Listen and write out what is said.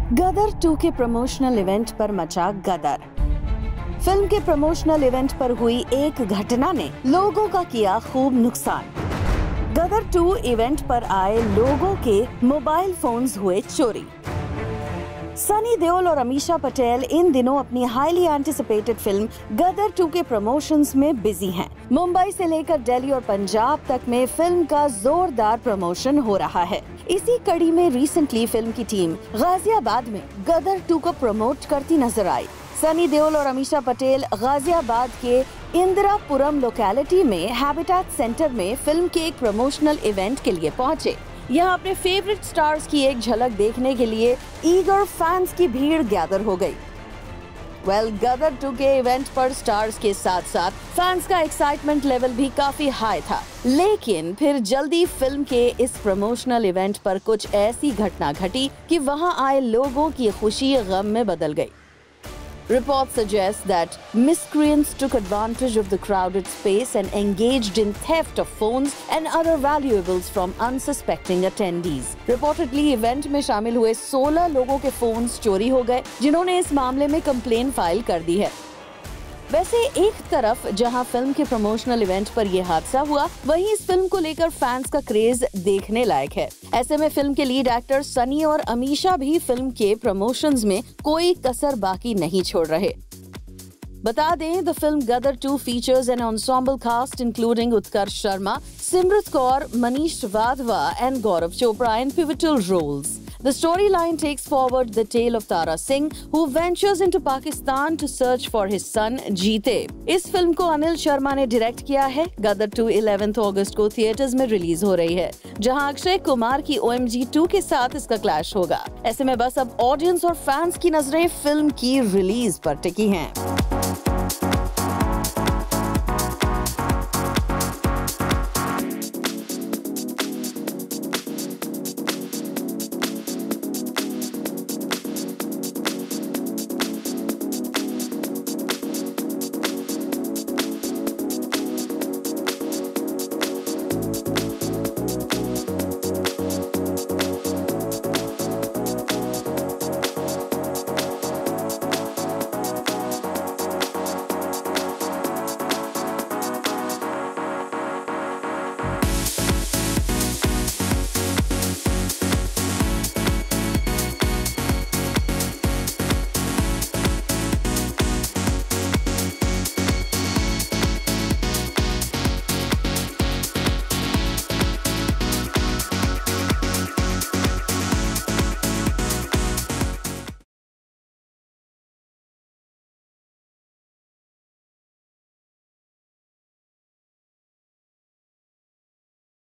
गदर 2 के promotional event पर मचा गदर। फिल्म के प्रमोशनल इवेंट पर हुई एक घटना ने लोगों का किया खूब नुकसान। गदर 2 इवेंट पर आए लोगों के मोबाइल फोन्स हुए चोरी। सनी देओल और अमीषा पटेल इन दिनों अपनी हाईली एंटिसिपेटेड फिल्म गदर 2 के प्रमोशंस में बिजी हैं। मुंबई से लेकर दिल्ली और पंजाब तक में फिल्म का जोरदार प्रमोशन हो रहा है। इसी कड़ी में रिसेंटली फिल्म की टीम गाजियाबाद में गदर 2 को प्रमोट करती नजर आई। सनी देओल और अमीषा पटेल गाजियाबाद के इंदिरापुरम लोकेलिटी में हैबिटेट सेंटर में फिल्म के एक प्रमोशनल इवेंट के लिए पहुंचे। यहाँ अपने फेवरेट स्टार्स की एक झलक देखने के लिए ईगर फैंस की भीड़ गैदर हो गई। गदर 2 के इवेंट पर स्टार्स के साथ साथ फैंस का एक्साइटमेंट लेवल भी काफी हाई था। लेकिन फिर जल्दी फिल्म के इस प्रमोशनल इवेंट पर कुछ ऐसी घटना घटी कि वहां आए लोगों की खुशी गम में बदल गई। Reports suggest that miscreants took advantage of the crowded space and engaged in theft of phones and other valuables from unsuspecting attendees. Reportedly, event में शामिल हुए 16 लोगों के फोन्स चोरी हो गए, जिन्होंने इस मामले में कंप्लेन फाइल कर दी है। वैसे एक तरफ जहां फिल्म के प्रमोशनल इवेंट पर यह हादसा हुआ, वहीं इस फिल्म को लेकर फैंस का क्रेज देखने लायक है। ऐसे में फिल्म के लीड एक्टर सनी और अमीषा भी फिल्म के प्रमोशंस में कोई कसर बाकी नहीं छोड़ रहे। बता दें, the film Gadar 2 features an ensemble cast including Utkarsh Sharma, Simrat Kaur, Manish Wadhwa and Gaurav Chopra in pivotal roles. The storyline takes forward the tale of Tara Singh, who ventures into Pakistan to search for his son जीते। इस फिल्म को अनिल शर्मा ने डायरेक्ट किया है। गदर 2 11 अगस्त को theatres में release हो रही है, जहां अक्षय कुमार की OMG 2 के साथ इसका क्लैश होगा। ऐसे में बस अब ऑडियंस और फैंस की नजरें फिल्म की रिलीज पर टिकी हैं।